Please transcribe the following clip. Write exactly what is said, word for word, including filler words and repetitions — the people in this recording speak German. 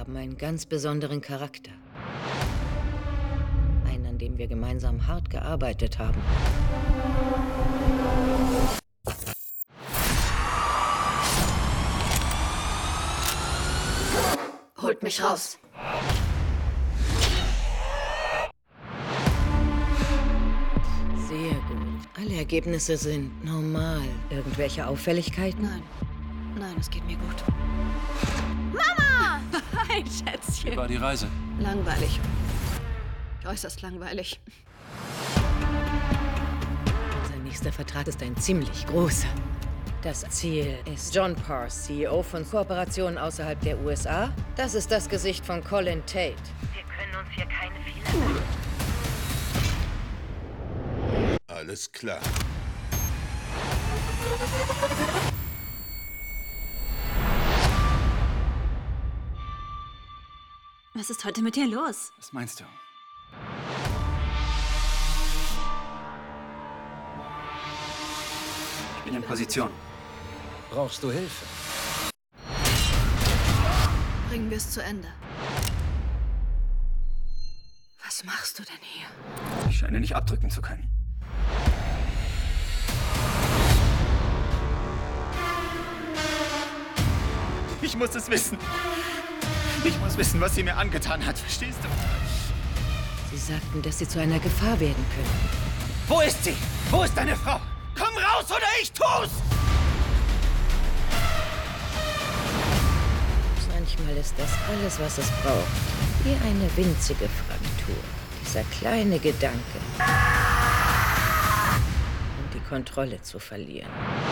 haben einen ganz besonderen Charakter. Einen, an dem wir gemeinsam hart gearbeitet haben. Holt mich raus. Sehr gut. Alle Ergebnisse sind normal. Irgendwelche Auffälligkeiten? Nein. Nein, es geht mir gut. Mama! Hi, Schätzchen. Wie war die Reise? Langweilig. Äußerst langweilig. Unser nächster Vertrag ist ein ziemlich großer. Das Ziel ist John Parse, C E O von Kooperationen außerhalb der U S A. Das ist das Gesicht von Colin Tate. Wir können uns hier keine Fehler machen. Alles klar. Was ist heute mit dir los? Was meinst du? Ich bin in Position. Brauchst du Hilfe? Bringen wir es zu Ende. Was machst du denn hier? Ich scheine nicht abdrücken zu können. Ich muss es wissen. Ich muss wissen, was sie mir angetan hat. Verstehst du? Sie sagten, dass Sie zu einer Gefahr werden können. Wo ist sie? Wo ist deine Frau? Komm raus oder ich tu's! Manchmal ist das alles, was es braucht. Wie eine winzige Fraktur. Dieser kleine Gedanke. Und die Kontrolle zu verlieren.